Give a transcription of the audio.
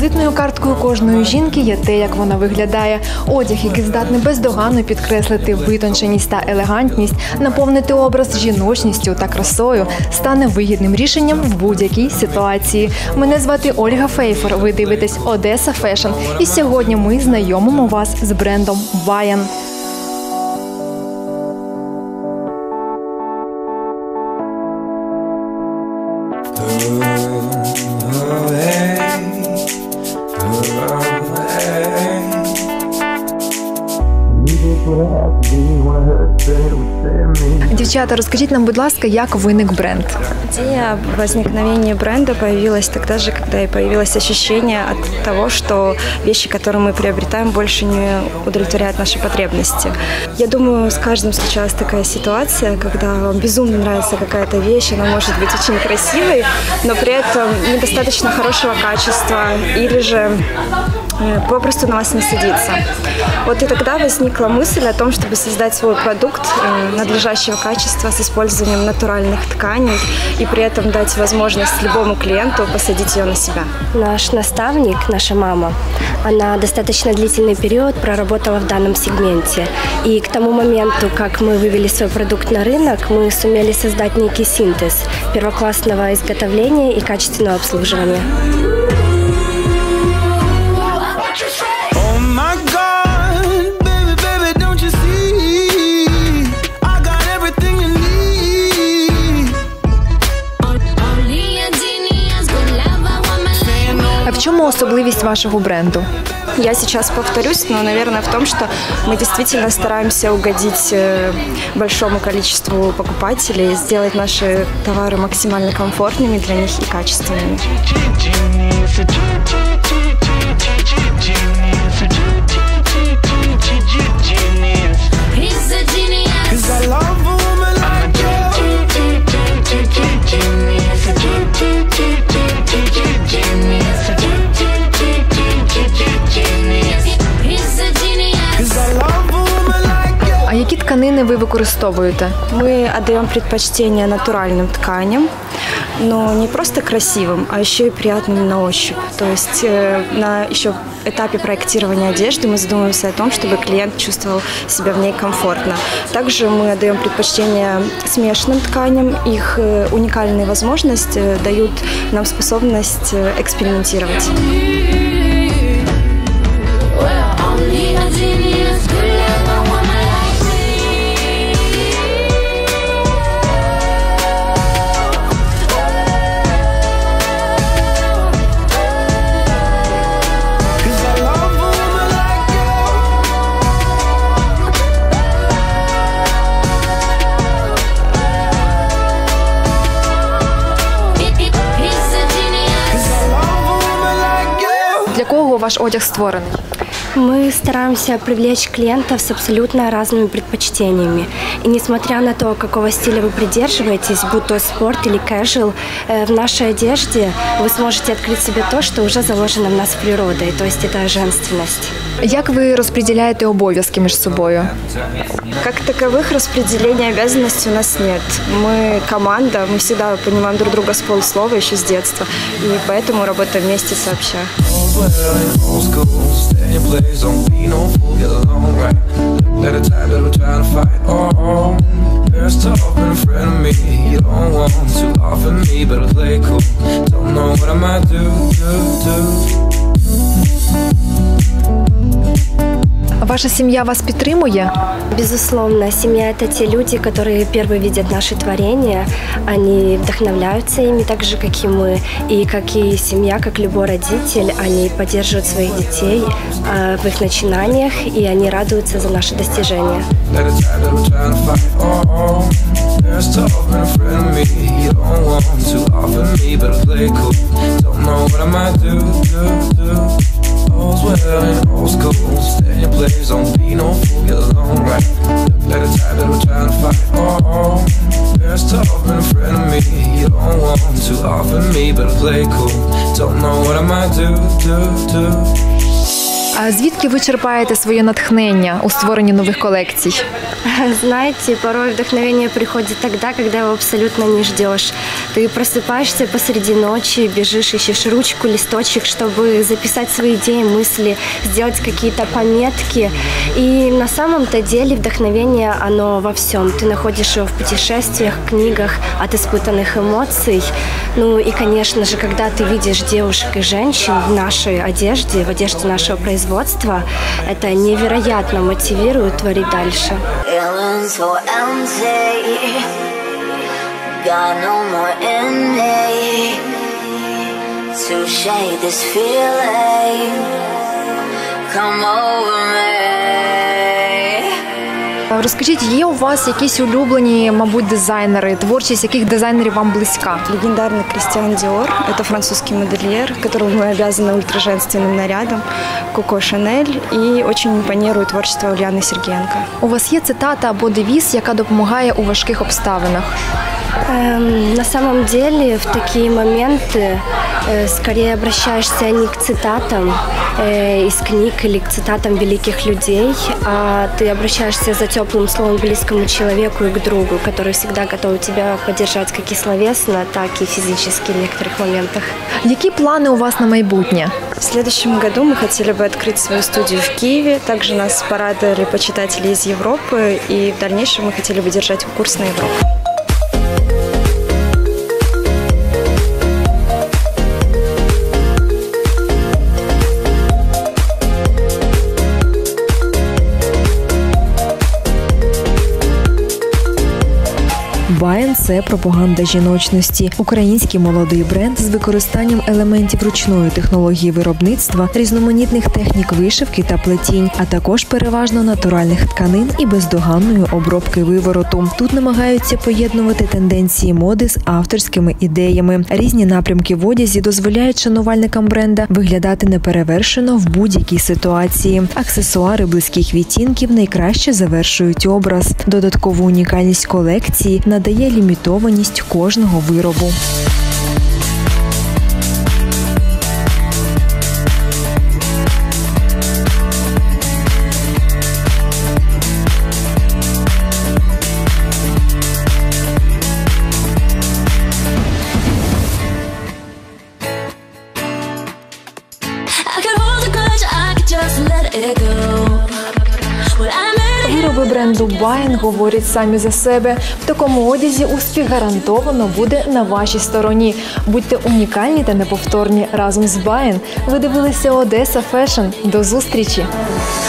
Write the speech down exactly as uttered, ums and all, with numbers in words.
Візитною карткою кожної жінки є те, як вона виглядає. Одяг, який здатний бездоганно підкреслити витонченість та елегантність, наповнити образ жіночністю та красою, стане вигідним рішенням в будь-якій ситуації. Мене звати Ольга Фейфер, ви дивитесь Одеса Фешн. І сьогодні ми знайомимо вас з брендом Ваян. Дівчата, розкажіть нам, будь ласка, як виник бренд? Идея возникновения бренда появилась тогда же, когда и появилось ощущение от того, что вещи, которые мы приобретаем, больше не удовлетворяют наши потребности. Я думаю, с каждым случалась такая ситуация, когда вам безумно нравится какая-то вещь, она может быть очень красивой, но при этом недостаточно хорошего качества или же попросту на вас не садится. Вот и тогда возникла мысль о том, чтобы создать свой продукт надлежащего качества с использованием натуральных тканей и при этом дать возможность любому клиенту посадить ее на себя. Наш наставник, наша мама, она достаточно длительный период проработала в данном сегменте. И к тому моменту, как мы вывели свой продукт на рынок, мы сумели создать некий синтез первоклассного изготовления и качественного обслуживания. А в чому особливість вашего бренду? Я сейчас повторюсь, но, наверное, в том, что мы действительно стараемся угодить большому количеству покупателей, сделать наши товары максимально комфортными для них и качественными. А які тканини ви використовуєте? Мы отдаем предпочтение натуральным тканям, но не просто красивым, а еще и приятным на ощупь. То есть на еще этапе проектирования одежды мы задумываемся о том, чтобы клиент чувствовал себя в ней комфортно. Также мы отдаем предпочтение смешанным тканям. Их уникальные возможности дают нам способность экспериментировать. Для кого ваш одяг створений? Мы стараемся привлечь клиентов с абсолютно разными предпочтениями. И несмотря на то, какого стиля вы придерживаетесь, будь то спорт или casual, в нашей одежде вы сможете открыть себе то, что уже заложено в нас природой, то есть это женственность. Як ви розподіляєте обов'язки між собою? Как таковых распределений обязанностей у нас нет. Мы команда, мы всегда понимаем друг друга с полуслова еще с детства, и поэтому работаем вместе сообща. Ваша семья вас підтримує? Безусловно, семья – это те люди, которые первые видят наши творения, они вдохновляются ими так же, как и мы. И как и семья, как любой родитель, они поддерживают своих детей э, в их начинаниях, и они радуются за наши достижения. Don't be no fool, get along right. Look like the type that we're trying to fight. Oh, oh. There's tough and a friend of me. You don't want to offer me, but I play cool. Don't know what I might do, do, do. А звідки ви черпаєте своє натхнення у створенні нових колекцій? Знаете, порой вдохновение приходит тогда, когда его абсолютно не ждешь. Ты просыпаешься посреди ночи, бежишь, ищешь ручку, листочек, чтобы записать свои идеи, мысли, сделать какие-то пометки. И на самом-то деле вдохновение, оно во всем. Ты находишь его в путешествиях, книгах, от испытанных эмоций. Ну и, конечно же, когда ты видишь девушек и женщин в нашей одежде, в одежде нашего производства, это невероятно мотивирует творить дальше. So empty, got no more in me to shake this feeling. Come over me. Розкажіть, є у вас якісь улюблені, мабуть, дизайнери, творчість яких дизайнерів вам близька? Легендарный Кристиан Диор, это французский модельер, которому мы обязаны ультраженственным нарядом, Коко Шанель, и очень импонирует творчество Ульяны Сергеенко. У вас є цитата або девіз, яка допомагає у важких обставинах? Эм, на самом деле в такие моменты э, скорее обращаешься не к цитатам э, из книг или к цитатам великих людей, а ты обращаешься за теплым словом к близкому человеку и к другу, который всегда готов тебя поддержать как и словесно, так и физически в некоторых моментах. Які плани у вас на майбутнє? В следующем году мы хотели бы открыть свою студию в Киеве. Также нас порадовали почитатели из Европы, и в дальнейшем мы хотели бы держать курс на Европу. Baen – це пропаганда жіночності. Український молодий бренд з використанням елементів ручної технології виробництва, різноманітних технік вишивки та плетінь, а також переважно натуральних тканин і бездоганної обробки вивороту. Тут намагаються поєднувати тенденції моди з авторськими ідеями. Різні напрямки в одязі дозволяють шанувальникам бренда виглядати неперевершено в будь-якій ситуації. Аксесуари близьких відтінків найкраще завершують образ. Додаткову унікальність колекції надає лімітованість кожного виробу. Вироби бренду Baen говорять самі за себе. В такому одязі успіх гарантовано буде на вашій стороні. Будьте унікальні та неповторні разом з Baen. Ви дивилися Одеса Фешн. До зустрічі!